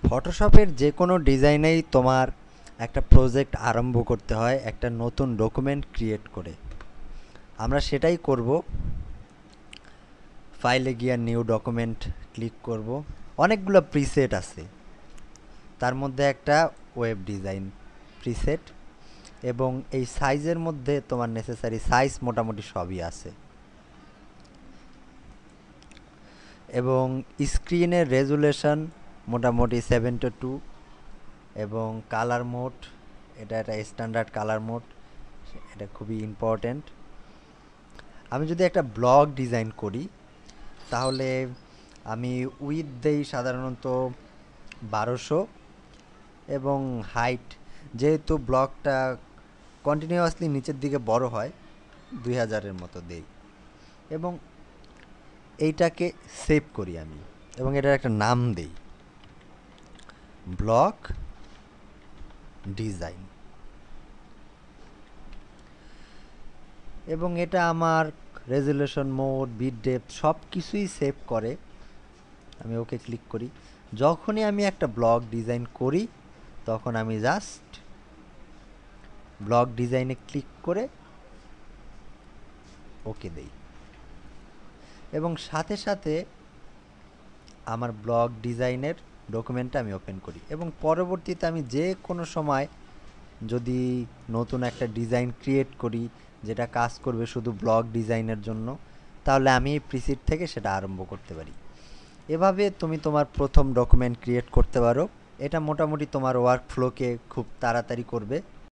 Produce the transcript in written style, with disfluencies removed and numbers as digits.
ফটোশপের যে কোনো ডিজাইনেই তোমার একটা প্রজেক্ট আরম্ভ করতে হয় একটা নতুন ডকুমেন্ট ক্রিয়েট করে। আমরা সেটাই করব। ফাইলে গিয়ে নিউ ডকুমেন্ট ক্লিক করব। অনেকগুলো প্রিসেট আছে, তার মধ্যে একটা ওয়েব ডিজাইন প্রিসেট, এবং এই সাইজের মধ্যে তোমার নেসেসারি সাইজ মোটামুটি সবই আছে, এবং স্ক্রিনের রেজুলেশন মোটামুটি 7:2, এবং কালার মোড এটা একটা স্ট্যান্ডার্ড কালার মোড, এটা খুবই ইম্পর্ট্যান্ট। আমি যদি একটা ব্লগ ডিজাইন করি তাহলে আমি উইথ দেই সাধারণত 1200, এবং হাইট যেহেতু ব্লগটা কন্টিনিউয়াসলি নিচের দিকে বড় হয় 2000-এর মতো দেই, এবং এইটাকে সেভ করি আমি, এবং এটার একটা নাম দেই ব্লগ ডিজাইন, এবং এটা আমার রেজুলেশন মোড বিট ডেপথ সব কিছুই সেভ করে। আমি ওকে ক্লিক করি। যখনই আমি একটা ব্লগ ডিজাইন করি তখন আমি জাস্ট ব্লগ ডিজাইনে ক্লিক করে ওকে দেই, এবং সাথে সাথে আমার ব্লগ ডিজাইনের ডকুমেন্টটা আমি ওপেন করি, এবং পরবর্তীতে আমি যে কোনো সময় যদি নতুন একটা ডিজাইন ক্রিয়েট করি যেটা কাজ করবে শুধু ব্লগ ডিজাইনের জন্য, তাহলে আমি এই প্রিসেট থেকে সেটা আরম্ভ করতে পারি। এভাবে তুমি তোমার প্রথম ডকুমেন্ট ক্রিয়েট করতে পারো। এটা মোটামুটি তোমার ওয়ার্ক ফ্লোকে খুব তাড়াতাড়ি করবে।